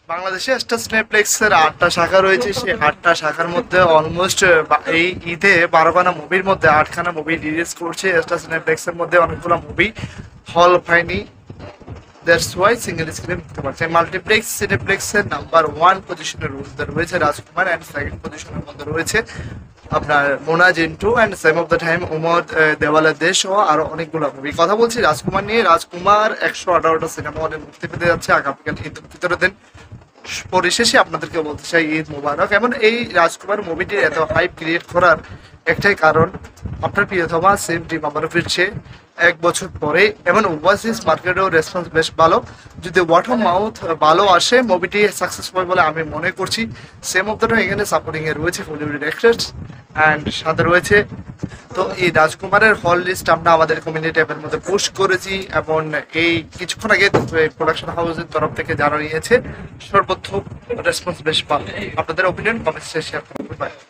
বাংলাদেশে স্টার সিনেপ্লেক্সের 8টা শাখা রয়েছে। সেই 8টা শাখার মধ্যে অলমোস্ট এই ঈদে 12খানা মুভির মধ্যে 8খানা মুভি রিলিজ করছে। স্টার সিনেপ্লেক্সের মধ্যে অনেকগুলো মুভি হল পায়নি, দ্যাটস ওয়াই সিঙ্গেল স্ক্রিনে দেখতে পাচ্ছে। মাল্টিপ্লেক্স সিনেপ্লেক্সের নাম্বার 1 পজিশনের মধ্যে রয়েছে রাজকুমার, অ্যান্ড সেকেন্ড পজিশনের মধ্যে রয়েছে আপনার মোনা জিন্টু, and same of the time উমর দেওয়ালের দেশ সহ আরো অনেকগুলো মুভি। কথা বলছি রাজকুমার নিয়ে। রাজকুমার 118টা সিনেমা হলে মুক্তি পেতে যাচ্ছে আগামীকাল ঈদ উল ফিতরের দিন। পরিশেষে আপনাদেরকে বলতে চাই ঈদ মোবারক। এমন এই রাজকুমার মুভিটির এত হাইপ ক্রিয়েট করার একটাই কারণ, আপনার প্রিয়তমা সেম টিম আবারও ফিরছে 1 বছর পরে, এবং ওভারসিজ মার্কেটেও রেসপন্স বেশ ভালো। যদি ওয়ার্ড অফ মাউথ ভালো আসে মুভিটি সাকসেস হবে বলে আমি মনে করছি। সেম অফ দ্য এখানে সাপোর্টিং এ রয়েছে হলিউড অ্যাক্টরস অ্যান্ড সাথে রয়েছে। তো এই রাজকুমারের হল লিস্ট আমরা আমাদের কমিউনিটি অ্যাপের মধ্যে পোস্ট করেছি, এবং এই কিছুক্ষণ আগে প্রোডাকশন হাউসের তরফ থেকে জানানো নিয়েছে সর্বোচ্চ রেসপন্স বেশ ভালো। আপনাদের অপিনিয়ন কমেন্টসে শেয়ার করতে পারেন।